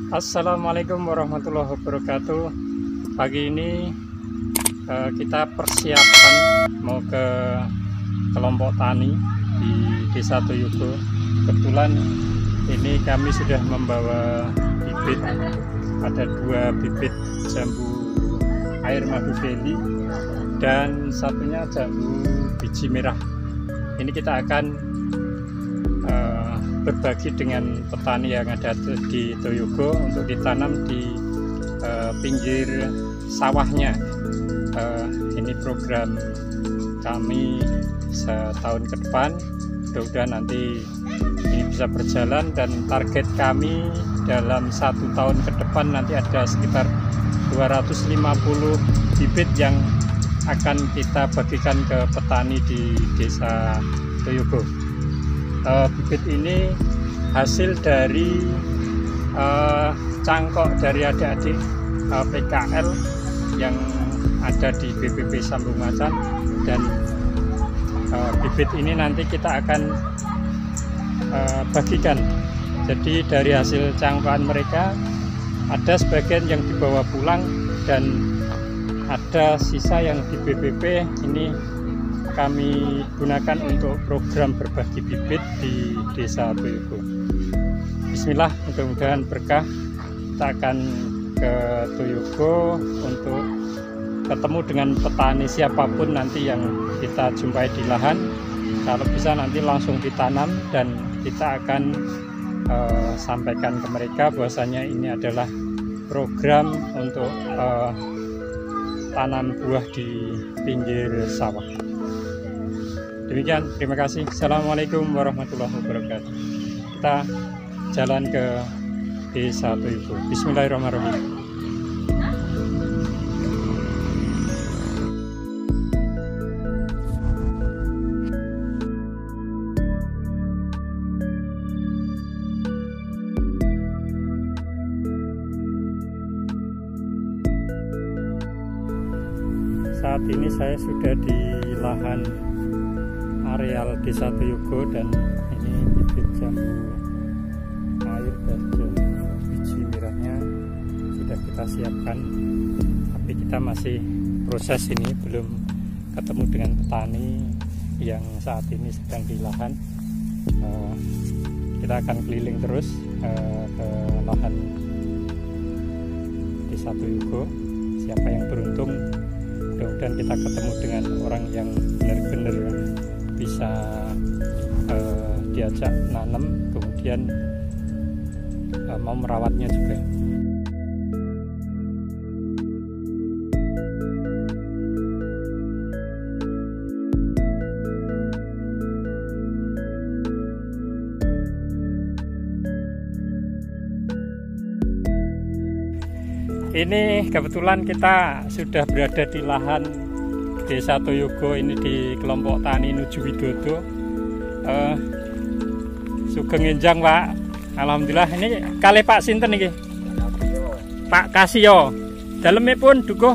Assalamualaikum warahmatullahi wabarakatuh. Pagi ini kita persiapan mau ke kelompok tani di Desa Toyogo. Kebetulan ini kami sudah membawa bibit, ada 2 bibit jambu air madu veli dan satunya jambu biji merah. Ini kita akan berbagi dengan petani yang ada di Toyogo untuk ditanam di pinggir sawahnya. Ini program kami setahun ke depan, mudah-mudahan nanti ini bisa berjalan, dan target kami dalam 1 tahun ke depan nanti ada sekitar 250 bibit yang akan kita bagikan ke petani di Desa Toyogo. Bibit ini hasil dari cangkok dari adik-adik PKL yang ada di BPP Sambung Macan, dan bibit ini nanti kita akan bagikan. Jadi dari hasil cangkokan mereka ada sebagian yang dibawa pulang dan ada sisa yang di BPP ini kami gunakan untuk program berbagi bibit di Desa Toyogo. Bismillah, mudah-mudahan berkah. Kita akan ke Toyogo untuk ketemu dengan petani siapapun nanti yang kita jumpai di lahan. Kalau bisa nanti langsung ditanam, dan kita akan sampaikan ke mereka bahwasanya ini adalah program untuk tanam buah di pinggir sawah. Demikian, terima kasih. Assalamualaikum warahmatullahi wabarakatuh. Kita jalan ke Desa Toyogo. Bismillahirrahmanirrahim. Saat ini saya sudah di lahan areal Desa Toyogo, dan ini bibit jambu air dan jambu biji merahnya sudah kita siapkan, tapi kita masih proses, ini belum ketemu dengan petani yang saat ini sedang di lahan. Kita akan keliling terus ke lahan Desa Toyogo. Siapa yang beruntung, mudah-mudahan kita ketemu dengan orang yang benar-benar bisa diajak nanam, kemudian mau merawatnya juga. Ini kebetulan kita sudah berada di lahan Desa Toyogo, ini di kelompok tani Nuju Widodo. Sugeng enjang, Pak. Alhamdulillah. Ini kalih Pak sinten iki? Pak Kasio. Daleme pun dukuh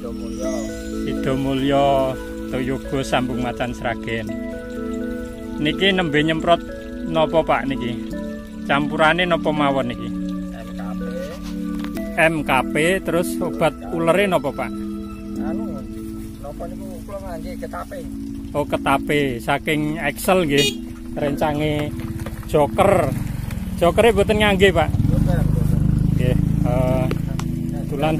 Sidomulyo Toyogo Sambung Macan Sragen. Niki nembe nyemprot napa Pak niki? Campurane napa mawon niki? MKP, terus obat ulere napa Pak? Oh, ketape saking Excel nggih. Rencange joker. Jokere mboten ngangge, Pak. Nggih, kebetulan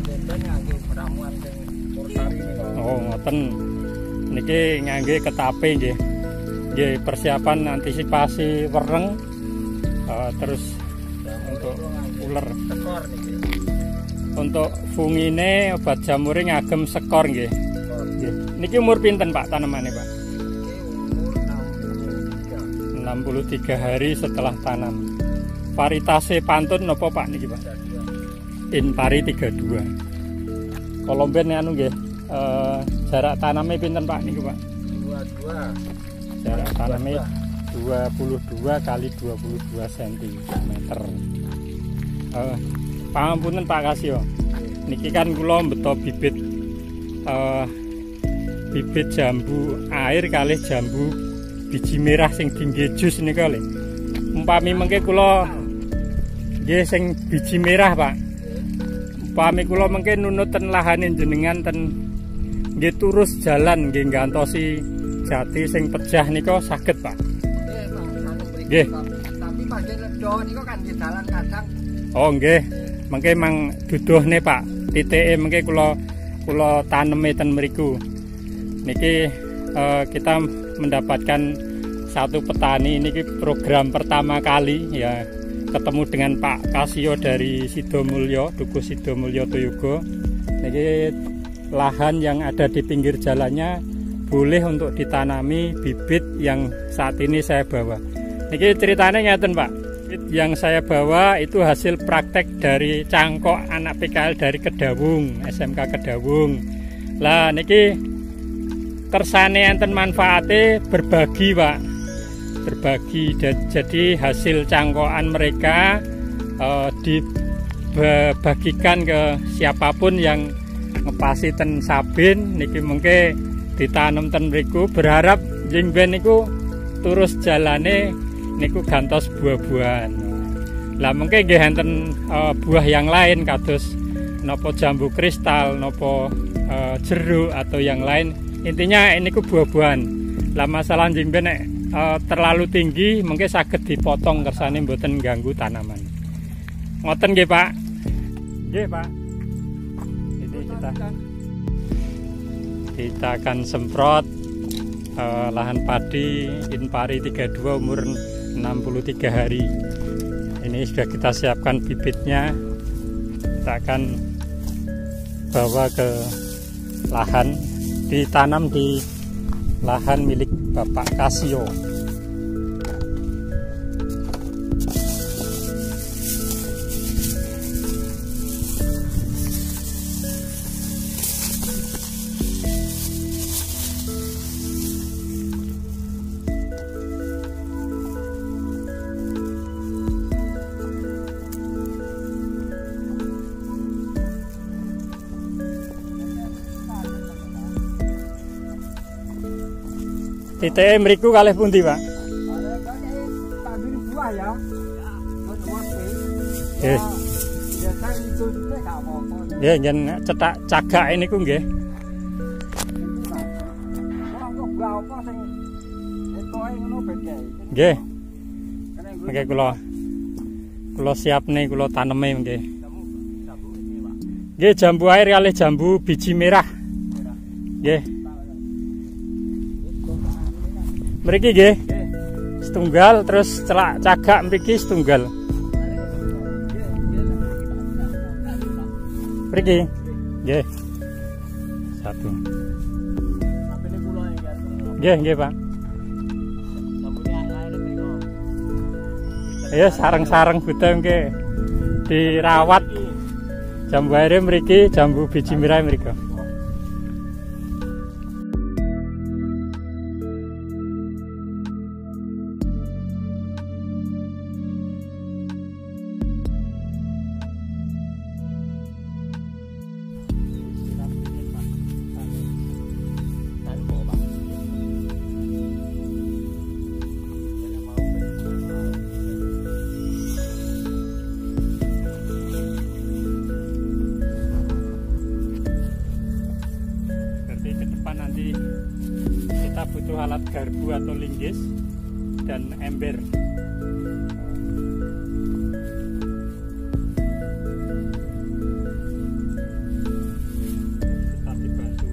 oh, ngoten. Niki ngangge ketape nggih. Nggih, persiapan antisipasi wereng, terus untuk uler. Untuk fungine obat jamure ngagem sekor nggih. Niki umur pinten Pak tanemane Pak? 63 hari setelah tanam. Varitase pantun napa Pak niki Pak? Inpari 32. Kolomben anu nggih, jarak tanamnya pinten Pak niki Pak? 22. Jarak tanamnya 22 kali 22 cm. Pangapunten Pak Kasio. Niki kan kula beto bibit bibit jambu air kalih jambu biji merah sing tinggi jus nika lho. Umpami mengke kula Nggih sing biji merah, Pak. Upami kula mengke nunut ten lahane jenengan ten nggih turus jalan nggih ngantosi jati sing pejah nika saged, Pak. Nggih. Tapi panjen ledo niku kan nggih dalan kadang. Oh nggih. Mengke mang duduhne, Pak. Titike mengke kula tanemi ten mriku. Niki kita mendapatkan satu petani, ini program pertama kali ya, ketemu dengan Pak Kasio dari Sidomulyo, Dukuh Sidomulyo Toyogo. Niki lahan yang ada di pinggir jalannya boleh untuk ditanami bibit yang saat ini saya bawa. Niki ceritanya ngeten, Pak. Yang saya bawa itu hasil praktek dari cangkok anak PKL dari Kedawung, SMK Kedawung. Lah niki kersane enten manfaate berbagi, Pak. Berbagi, jadi hasil cangkokan mereka dibagikan ke siapapun yang ngepasi ten sabin niki mengke ditanam ten mriku, berharap jengben niku terus jalane niku gantos buah-buahan. Lah mengke nggih enten buah yang lain kados napa jambu kristal, napa jeruk atau yang lain. Intinya ini ku buah-buahan. Lah masalah jengben nek terlalu tinggi mungkin saged dipotong kersane mboten ganggu tanaman. Ngoten nggih, Pak. Nggih, Pak. Ini kita akan semprot lahan padi Inpari 32 umur 63 hari. Ini sudah kita siapkan bibitnya. Kita akan bawa ke lahan, ditanam di lahan milik Bapak Kasio. Titike mriku kalih pundi, Pak? Tandur buah ya. Nggih. Biasa itu gak apa-apa. Nggih, yen cetak cagak niku nggih. Kok buah apa sing etoke ngono beda. Nggih. Mengke kula siapne kula taneme nggih. Nggih, jambu air kalih jambu biji merah. Nggih. Mriki nggih. Setunggal terus celak cagak mriki setunggal. Mriki. Nggih. Satu. Nggih, nggih, Pak. Ya sareng-sareng buta nggih. Dirawat. Jambu air mriki, jambu biji merah mriki. Nanti kita butuh alat garpu atau linggis dan ember. Kita dibantu.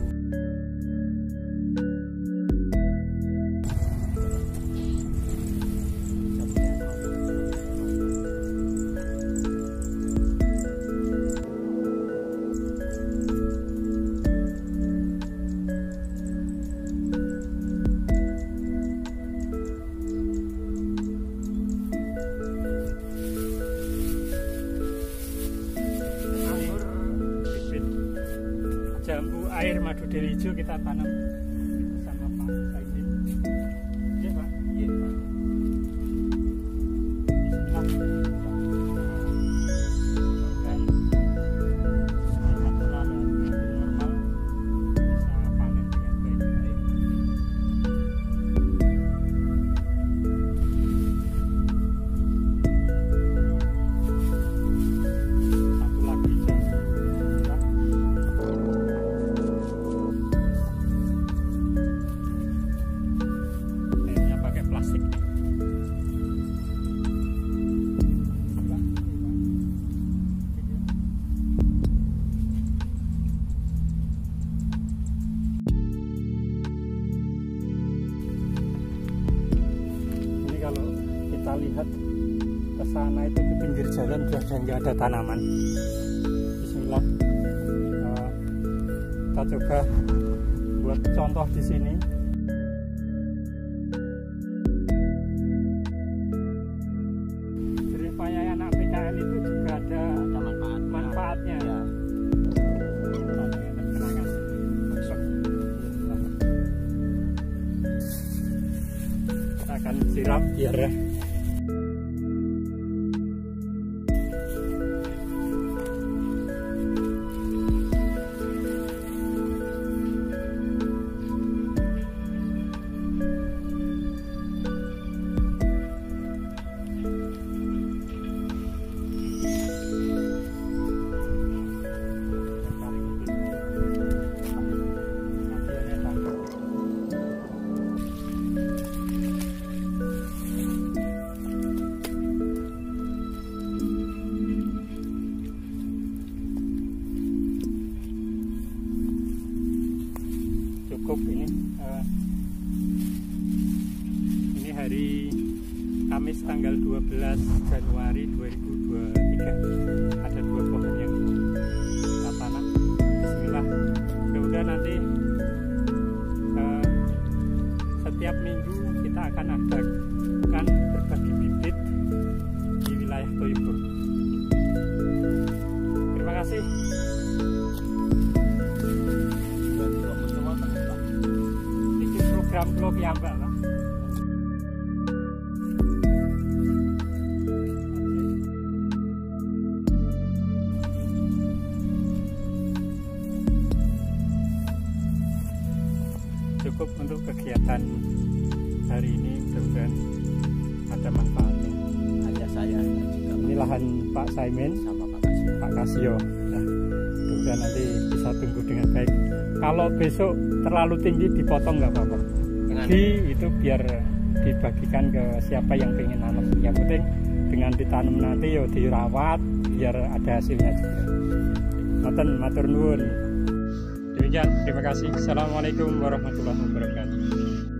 Jambu air madu dari hijau kita tanam bersama Pak Saidin. Iya, Pak. Iya, Pak. Bismillah. lihat ke sana itu di pinggir jalan sudah nggak ada tanaman. Bismillah. Kita coba buat contoh di sini. Jerih payah anak PKL itu juga ada manfaatnya. Ya. Kita akan siram biar ya. Cukup ini hari Kamis tanggal 12 Januari 2023. Ada 2 pohon yang kita tanam. Bismillah. Mudah-mudahan nanti setiap minggu kita akan adakan berbagi bibit di wilayah Toibo. Terima kasih. Program vlog ya Mbak lah. Cukup untuk kegiatan hari ini, mudah-mudahan ada manfaatnya. Ada saya juga. Ini lahan Pak Saimin Sama Pak Kasio. Nah, mudah-mudahan nanti bisa tumbuh dengan baik. Kalau besok terlalu tinggi dipotong nggak apa-apa. Itu biar dibagikan ke siapa yang pengen nanam. Yang penting dengan ditanam nanti yo dirawat biar ada hasilnya juga. Matur nuwun. Demikian, terima kasih. Assalamualaikum warahmatullahi wabarakatuh.